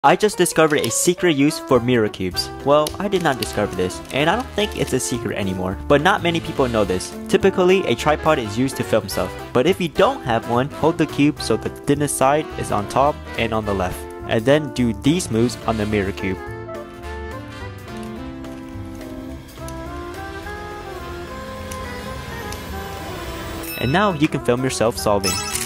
I just discovered a secret use for mirror cubes. Well, I did not discover this, and I don't think it's a secret anymore. But not many people know this. Typically, a tripod is used to film stuff. But if you don't have one, hold the cube so the thinnest side is on top and on the left. And then do these moves on the mirror cube. And now you can film yourself solving.